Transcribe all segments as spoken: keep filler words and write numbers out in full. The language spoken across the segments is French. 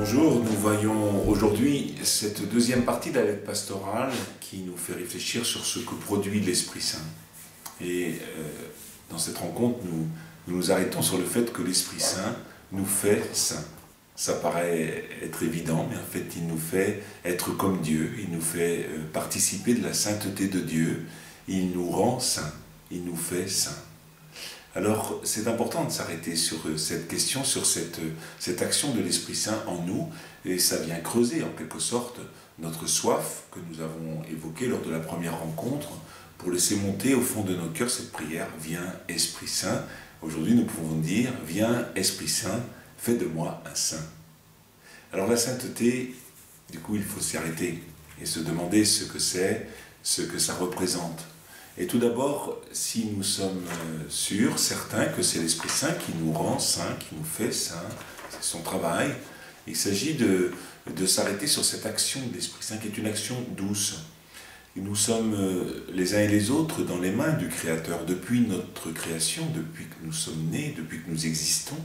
Bonjour, nous voyons aujourd'hui cette deuxième partie de la lettre pastorale qui nous fait réfléchir sur ce que produit l'Esprit Saint. Et euh, dans cette rencontre, nous, nous nous arrêtons sur le fait que l'Esprit Saint nous fait saints. Ça paraît être évident, mais en fait il nous fait être comme Dieu, il nous fait euh, participer de la sainteté de Dieu, il nous rend saints, il nous fait saints. Alors, c'est important de s'arrêter sur cette question, sur cette, cette action de l'Esprit Saint en nous, et ça vient creuser en quelque sorte notre soif que nous avons évoquée lors de la première rencontre, pour laisser monter au fond de nos cœurs cette prière « Viens Esprit Saint ». Aujourd'hui, nous pouvons dire « Viens Esprit Saint, fais de moi un saint ». Alors la sainteté, du coup, il faut s'y arrêter et se demander ce que c'est, ce que ça représente. Et tout d'abord, si nous sommes sûrs, certains, que c'est l'Esprit Saint qui nous rend saints, qui nous fait saints, c'est son travail, il s'agit de, de s'arrêter sur cette action de l'Esprit Saint qui est une action douce. Et nous sommes les uns et les autres dans les mains du Créateur depuis notre création, depuis que nous sommes nés, depuis que nous existons.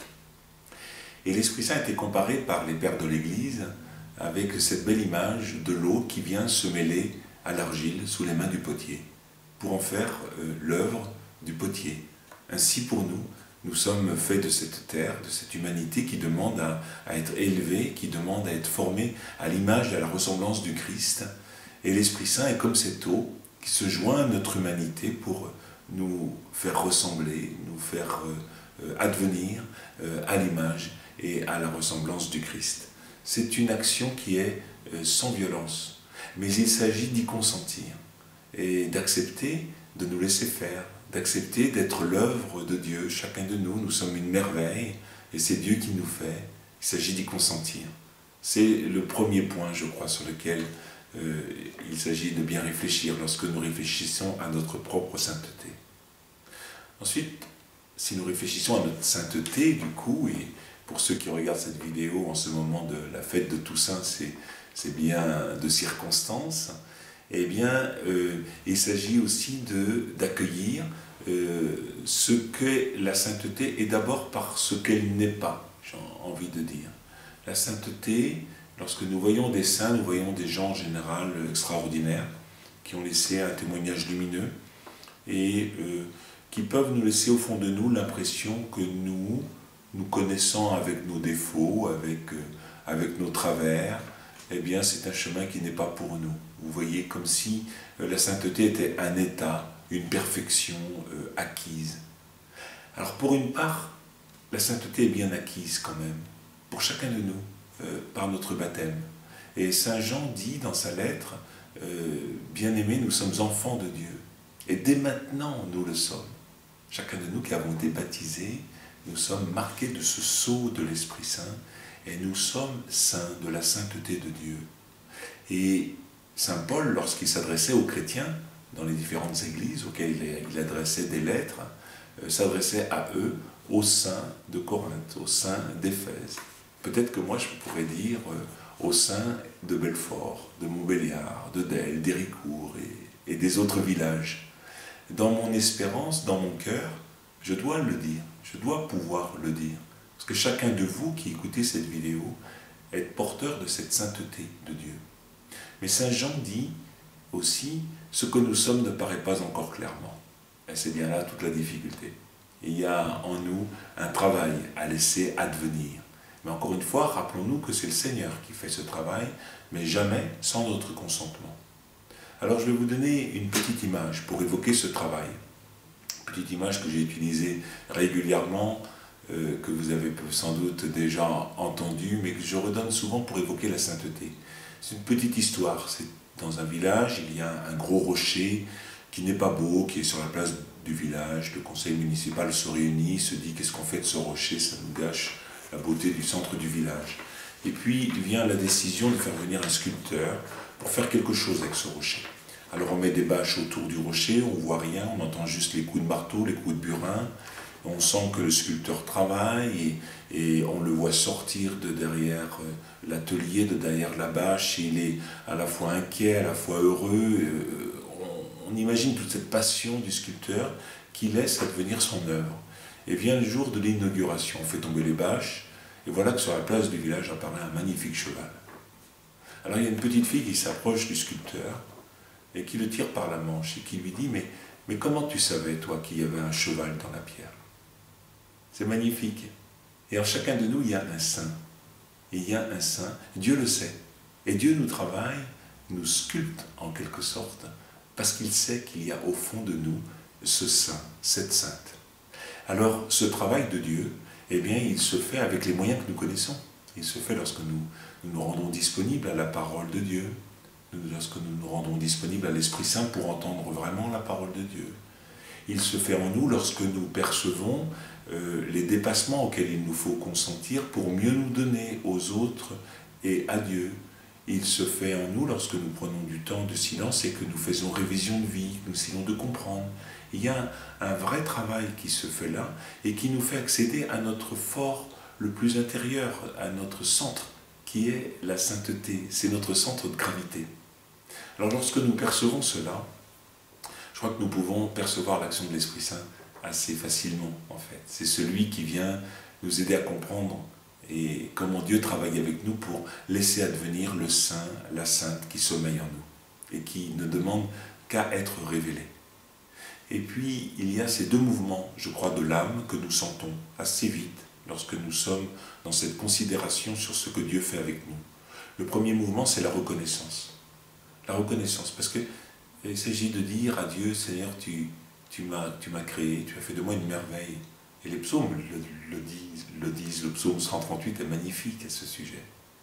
Et l'Esprit Saint a été comparé par les pères de l'Église avec cette belle image de l'eau qui vient se mêler à l'argile sous les mains du potier, pour en faire euh, l'œuvre du potier. Ainsi pour nous, nous sommes faits de cette terre, de cette humanité qui demande à, à être élevée, qui demande à être formée à l'image et à la ressemblance du Christ. Et l'Esprit Saint est comme cette eau qui se joint à notre humanité pour nous faire ressembler, nous faire euh, advenir euh, à l'image et à la ressemblance du Christ. C'est une action qui est euh, sans violence, mais il s'agit d'y consentir et d'accepter de nous laisser faire, d'accepter d'être l'œuvre de Dieu, chacun de nous, nous sommes une merveille, et c'est Dieu qui nous fait, il s'agit d'y consentir. C'est le premier point, je crois, sur lequel euh, il s'agit de bien réfléchir lorsque nous réfléchissons à notre propre sainteté. Ensuite, si nous réfléchissons à notre sainteté, du coup, et pour ceux qui regardent cette vidéo en ce moment de la fête de Toussaint, c'est bien de circonstance, eh bien, euh, il s'agit aussi d'accueillir euh, ce qu'est la sainteté, et d'abord par ce qu'elle n'est pas, j'ai envie de dire. La sainteté, lorsque nous voyons des saints, nous voyons des gens en général extraordinaires, qui ont laissé un témoignage lumineux, et euh, qui peuvent nous laisser au fond de nous l'impression que nous, nous connaissons avec nos défauts, avec, euh, avec nos travers, eh bien c'est un chemin qui n'est pas pour nous. Vous voyez, comme si la sainteté était un état, une perfection euh, acquise. Alors pour une part, la sainteté est bien acquise quand même, pour chacun de nous, euh, par notre baptême. Et Saint Jean dit dans sa lettre, euh, « Bien-aimés, nous sommes enfants de Dieu. » Et dès maintenant, nous le sommes. Chacun de nous qui avons été baptisés, nous sommes marqués de ce sceau de l'Esprit Saint, et nous sommes saints de la sainteté de Dieu. Et Saint Paul, lorsqu'il s'adressait aux chrétiens, dans les différentes églises auxquelles il adressait des lettres, euh, s'adressait à eux, aux saints de Corinthe, aux saints d'Éphèse. Peut-être que moi je pourrais dire euh, aux saints de Belfort, de Montbéliard, de Delle, d'Héricourt et, et des autres villages. Dans mon espérance, dans mon cœur, je dois le dire, je dois pouvoir le dire. Parce que chacun de vous qui écoutez cette vidéo est porteur de cette sainteté de Dieu. Mais Saint Jean dit aussi, ce que nous sommes ne paraît pas encore clairement. Et c'est bien là toute la difficulté. Il y a en nous un travail à laisser advenir. Mais encore une fois, rappelons-nous que c'est le Seigneur qui fait ce travail, mais jamais sans notre consentement. Alors je vais vous donner une petite image pour évoquer ce travail. Une petite image que j'ai utilisée régulièrement, euh, que vous avez sans doute déjà entendue, mais que je redonne souvent pour évoquer la sainteté. C'est une petite histoire. C'est dans un village, il y a un gros rocher qui n'est pas beau, qui est sur la place du village. Le conseil municipal se réunit, se dit qu'est-ce qu'on fait de ce rocher, ça nous gâche la beauté du centre du village. Et puis il vient la décision de faire venir un sculpteur pour faire quelque chose avec ce rocher. Alors on met des bâches autour du rocher, on ne voit rien, on entend juste les coups de marteau, les coups de burin. On sent que le sculpteur travaille et, et on le voit sortir de derrière l'atelier, de derrière la bâche. Il est à la fois inquiet, à la fois heureux. On, on imagine toute cette passion du sculpteur qui laisse advenir son œuvre. Et vient le jour de l'inauguration. On fait tomber les bâches Et voilà que sur la place du village apparaît un magnifique cheval. Alors il y a une petite fille qui s'approche du sculpteur et qui le tire par la manche et qui lui dit « Mais, mais comment tu savais, toi, qu'il y avait un cheval dans la pierre ?» C'est magnifique. Et en chacun de nous, il y a un saint. Il y a un saint, Dieu le sait. Et Dieu nous travaille, nous sculpte en quelque sorte, parce qu'il sait qu'il y a au fond de nous ce saint, cette sainte. Alors ce travail de Dieu, eh bien, il se fait avec les moyens que nous connaissons. Il se fait lorsque nous nous, nous rendons disponibles à la parole de Dieu, lorsque nous nous rendons disponibles à l'Esprit Saint pour entendre vraiment la parole de Dieu. Il se fait en nous lorsque nous percevons euh, les dépassements auxquels il nous faut consentir pour mieux nous donner aux autres et à Dieu. Il se fait en nous lorsque nous prenons du temps de silence et que nous faisons révision de vie, que nous essayons de comprendre. Il y a un, un vrai travail qui se fait là et qui nous fait accéder à notre fort le plus intérieur, à notre centre, qui est la sainteté. C'est notre centre de gravité. Alors lorsque nous percevons cela, je crois que nous pouvons percevoir l'action de l'Esprit Saint assez facilement, en fait. C'est celui qui vient nous aider à comprendre et comment Dieu travaille avec nous pour laisser advenir le saint, la sainte qui sommeille en nous et qui ne demande qu'à être révélé. Et puis, il y a ces deux mouvements, je crois, de l'âme que nous sentons assez vite lorsque nous sommes dans cette considération sur ce que Dieu fait avec nous. Le premier mouvement, c'est la reconnaissance. La reconnaissance, parce que il s'agit de dire à Dieu, Seigneur, tu, tu m'as tu m'as créé, tu as fait de moi une merveille. Et les psaumes le, le, disent, le disent, le psaume cent trente-huit est magnifique à ce sujet.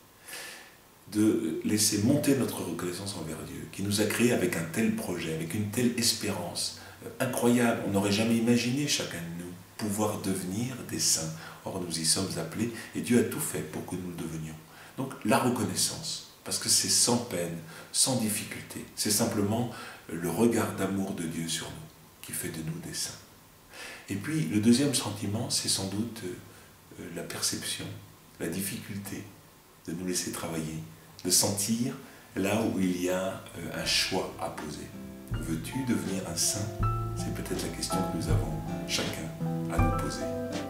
De laisser monter notre reconnaissance envers Dieu, qui nous a créés avec un tel projet, avec une telle espérance incroyable. On n'aurait jamais imaginé, chacun de nous, pouvoir devenir des saints. Or, nous y sommes appelés, et Dieu a tout fait pour que nous le devenions. Donc, la reconnaissance, parce que c'est sans peine, sans difficulté. C'est simplement le regard d'amour de Dieu sur nous, qui fait de nous des saints. Et puis, le deuxième sentiment, c'est sans doute euh, la perception, la difficulté de nous laisser travailler, de sentir là où il y a euh, un choix à poser. Veux-tu devenir un saint? C'est peut-être la question que nous avons chacun à nous poser.